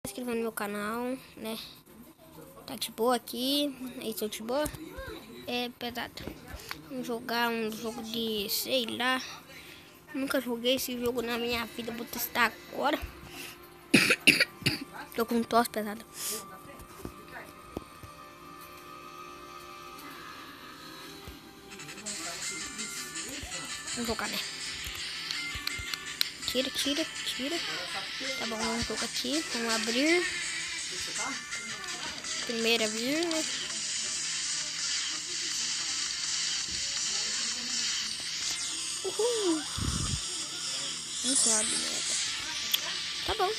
inscreva no meu canal, né? Tá de boa aqui. Aí, tô de boa. É pesado. Vamos jogar um jogo de, sei lá. Nunca joguei esse jogo na minha vida. Vou testar agora. Tô com tosse pesada. Vamos jogar, né? Tira. Tá bom, vamos jogar aqui. Vamos abrir. Primeiro abrir, né? Uhul. Não sabe, né? Tá bom.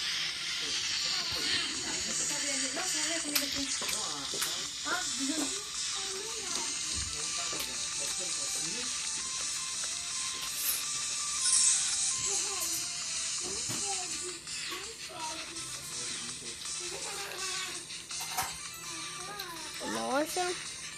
Loja.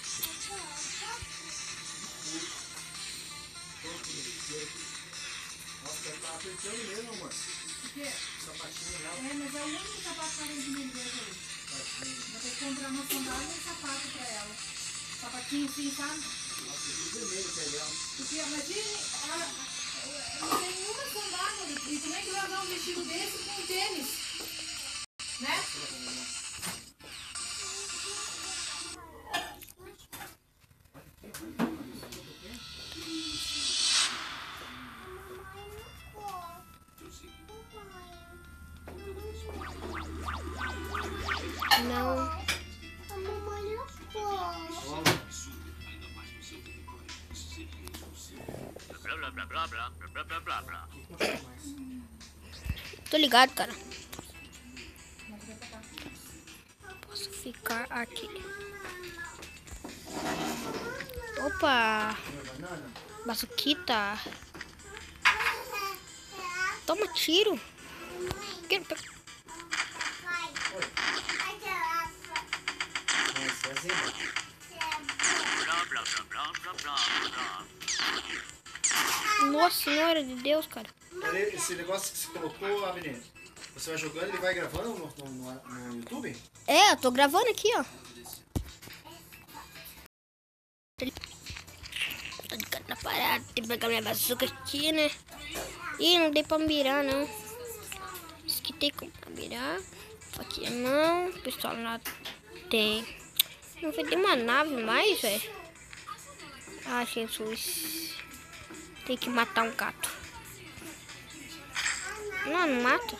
Nossa, tá apertando mesmo, amor. O quê? Sapatinho real. É, mas é o único sapato que ela tem hoje. Vou ter que comprar uma sandália e um sapato pra ela. Sapatinho assim, sabe? Nossa, que vermelho que é dela. Porque, imagine, não tem nenhuma sandália. E como é que vai dar um vestido desse com tênis? Né? Não. A mamãe não pode. Tô ligado, cara. Posso ficar aqui. Opa! Bazuquita. Toma tiro. Nossa Senhora de Deus, cara. Esse negócio que você colocou, Abner, você vai jogando, ele vai gravando no YouTube? É, eu tô gravando aqui, ó. Tô ligado na parada, tem que pegar minha bazuca aqui, né? Ih, não dei pra mirar, não. Isso que tem como mirar. Aqui não, o pessoal lá tem. Não vai ter uma nave mais, velho. Ah, Jesus. Tem que matar um gato. Não mata.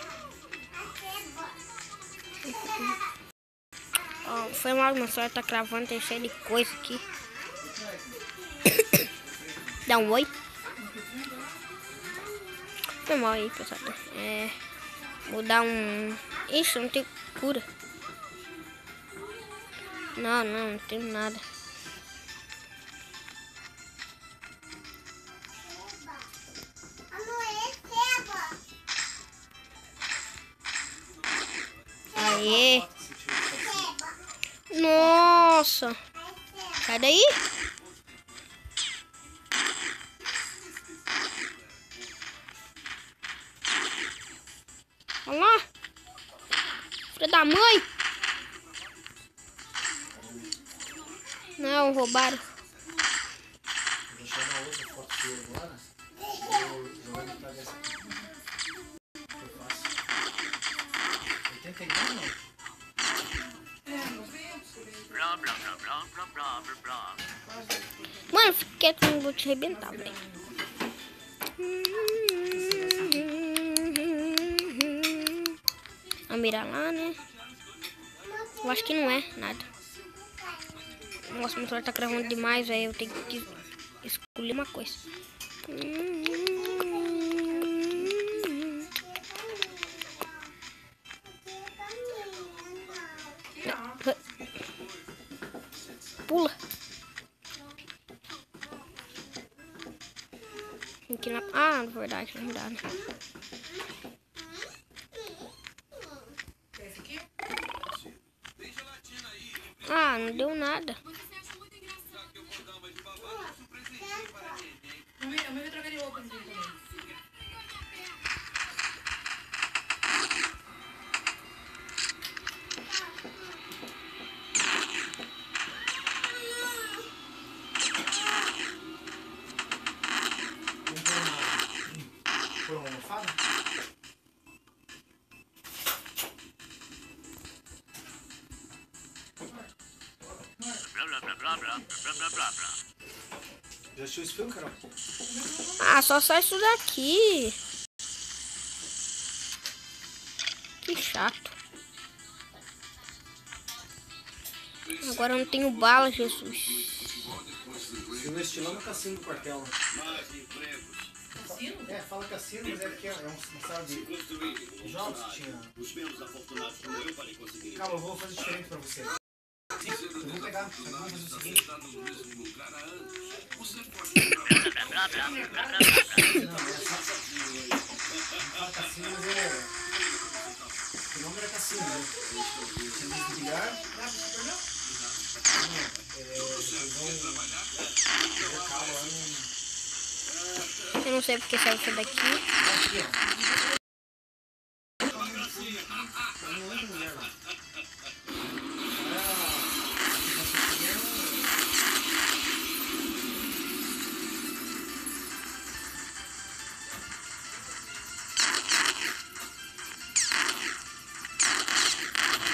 Oh, foi mal, meu celular tá cravando, tem cheio de coisa aqui. Dá um oi. Foi mal aí, pessoal. Vou dar um... Ixi, não tem cura. Não tem nada. Aê. Nossa. Sai daí. Olha lá. Filha da mãe. Não, roubaram. Eu vou chamar outra foto sua agora. Eu vou pra dessa aqui. Eu faço. 89 não? Mano, fica quieto, não vou te arrebentar, velho. Vamos mirar lá, né? Eu acho que não é nada. Nossa, meu celular tá gravando demais, velho. Eu tenho que escolher uma coisa. Pula. Aqui na... Ah, na verdade, não dá, né? Ah, não deu nada. Já assistiu esse filme, Carol? Ah, só sai isso daqui. Que chato. Agora eu não tenho bala, Jesus. Filme estilão no cassino do quartel. Né? Cassino? É, fala cassino, mas é porque é uma sala de jogos que tinha. Calma, eu vou fazer diferente pra você. Eu vou pegar, só que vamos fazer o seguinte. Não, é fala cassino, mas é... O nome era cassino, né? Você diz de bilhar. Eu não sei porque saiu isso daqui. Aqui, ó. Eu não lembro mulher lá.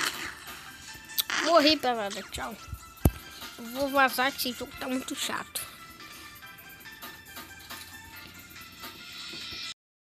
Morri, pelada. Tchau. Eu vou vazar que esse jogo tá muito chato.